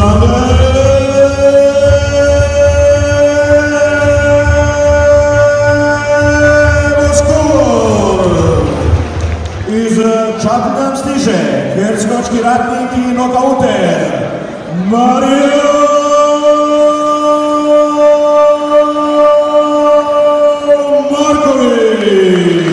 Iz Čapljana stiže hercegovački ratnik i nokauter Mario Marković.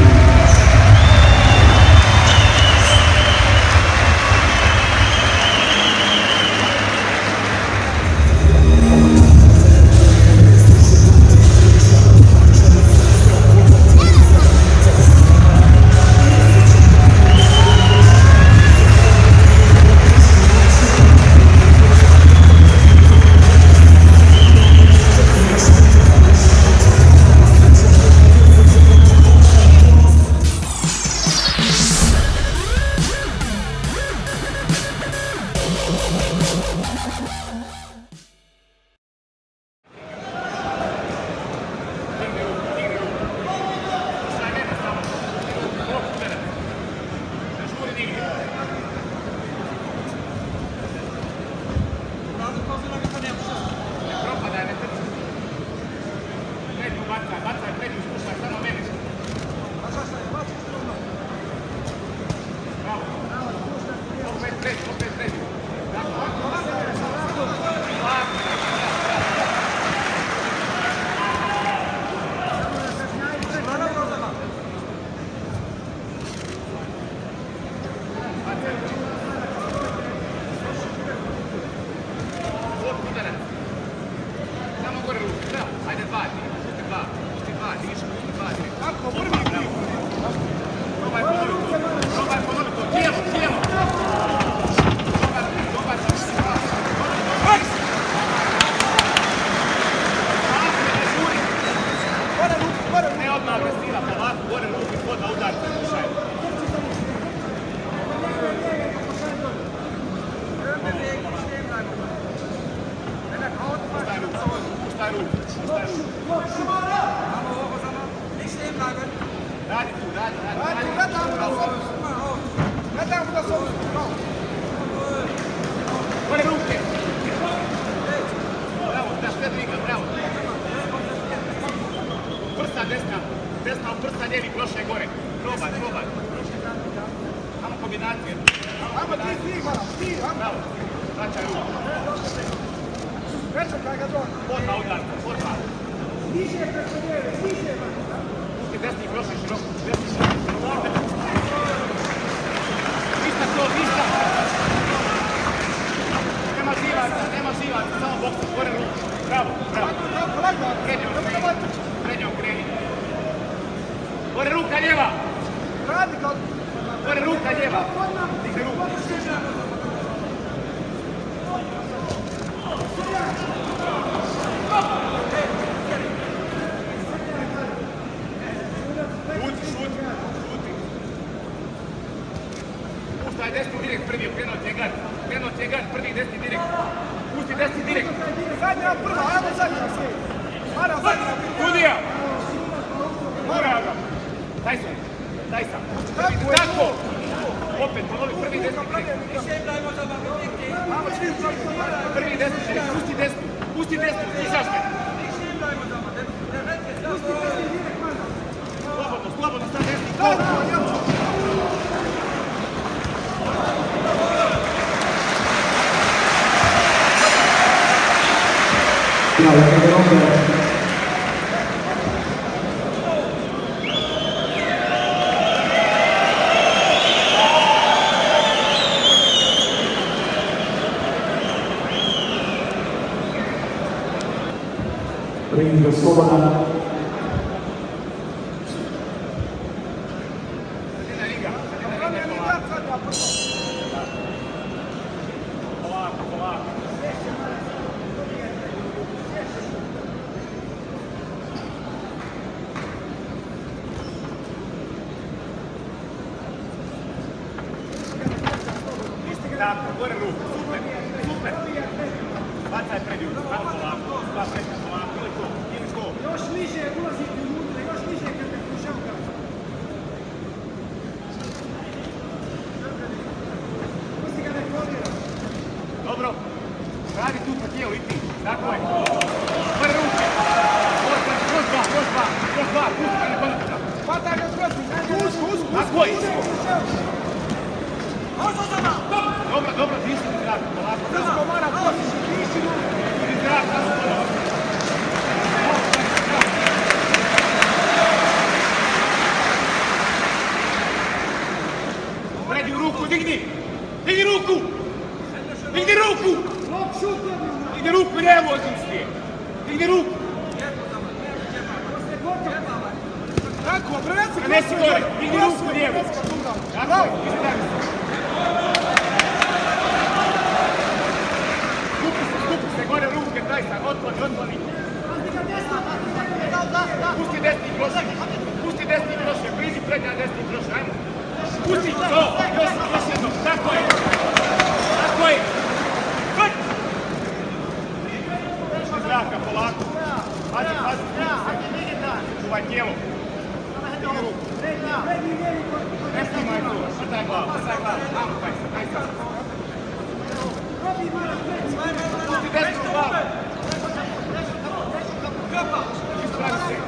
Desna u prsta lijevi, prošle gore. Probaj. Amo kombinacije. Amo ti, bravo. Vraćaj ruku. Podva udarca, podva. Pusti desni, prošli široko. Desni široko. Ništa to, ništa. Nema živaca, samo boksa, gore ruku. Bravo. Prednjom kreni. Gore ruka lijeva! Gore ruka lijeva! Digne ruku! Šuti! Puštaj desnu direkt prvi, krenuo ti je gard, prvi desni direkt. Pusti desni direkt. Zadnja prva, ajmo zadnja. Kudija! Mora ga! Daj sam! Tako! Opet, ponovi prvi desni direkt. Prvi desni direkt, pusti desni, slušaš me! Slobodno, sad desni, Ring je slobodan. Tako, gore ruku, super. Bacaj pred jugu, polako, dva prednja, polako, ili to. Još niže. Radi tu po tijelu i ti. Tako je. Gore ruke. Kroz dva. Pusti ga na konačna. Hvataj ga zgrozim. Tako je. Dobro, disni zrak. Polako. Usko mora postići. Diši ruku. Idi zrak. Predi u ruku, digni! Digni ruku! Digni ruku! Digni ruku, ne vozim s nije! Digni ruku! Tako, prenesi. Prenesi gore! Digni ruku, ne vozim! Tako je, izdavi se! Skupi se gore ruke, daj sad, otkloni! Pusti desni kroše, priđi prednja desni kroše, ajmo! Pusti, to, još jedno, tako je! Pusti zraka, polako! Pazi, čuvaj tijelo! Digni ruku! Ne snimaj tu, srtaj glavu, ajmo, kaj sad! Pusti desnu glavu! Ispravi se!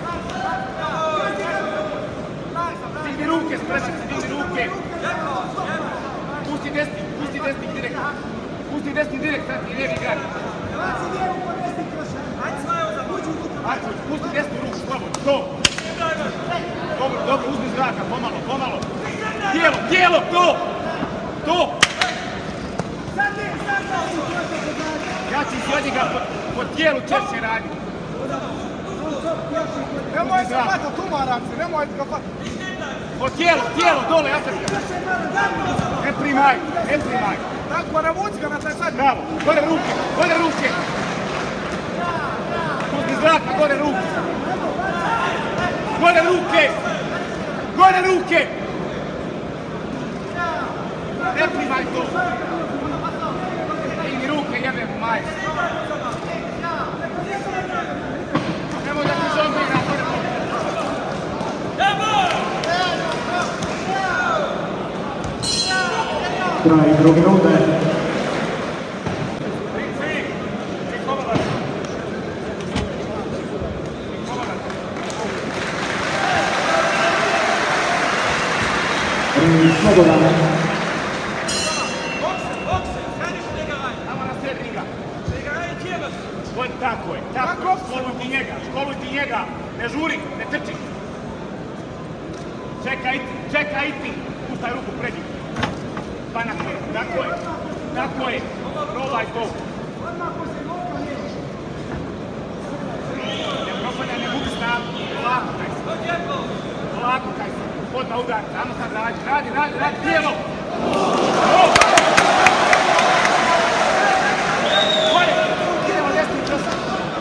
Digni ruke, sprečaj se, digni ruke! Pusti desni direkt! Pusti desni direkt, sad ti lijevi igraj! Arčuć, pusti desnu ruku, slobodno, to! Dobro, uzmi zraka, pomalo! Tijelo, to! Ja ću si od njega po tijelu češće raditi! Nemoj se hvatat, umaram se, nemoj ga hvatat. Po tijelo, dole, ja sam ga. Ne primaj. Tako, navuci ga na taj sad. Bravo, gore ruke. Pusti zraka, gore ruke. Ne primaj to. Digni ruke, jebem maj. Nemoj da ti žonglira, gore ruke. Kraj druge runde. Slobodan. Tamo na sred ringa. Tako je. Školuj ti njega. Ne žuri, ne trči. Čekaj ti. Pustaj ruku pred njim. Pa na koje. Tako je. Probaj to. Ne propanja, ne gubi snagu. Polako kaj se. Podna udar. Samo sad radi. Tijelo. Idemo desni krosa.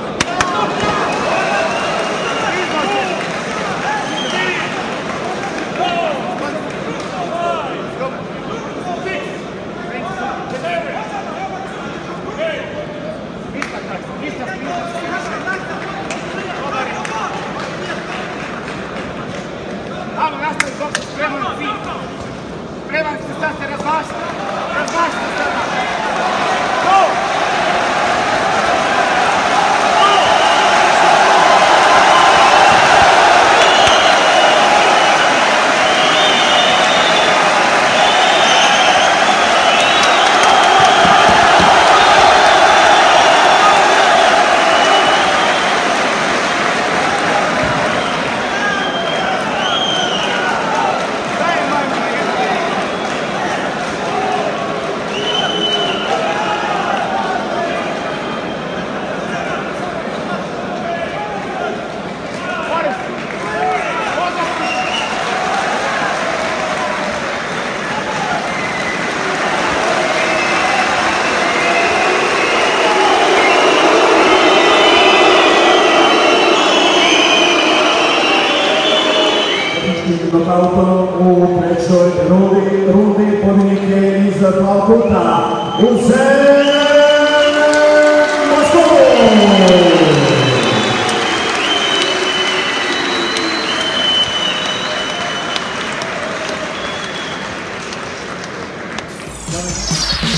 Amo, nastavi dok se spreman cilj. Spreman se, sad se razmašta. Razmašta se sada. Go! Nokautom u trećoj rundi pobjednik je iz Falkuta Uzen Moskov.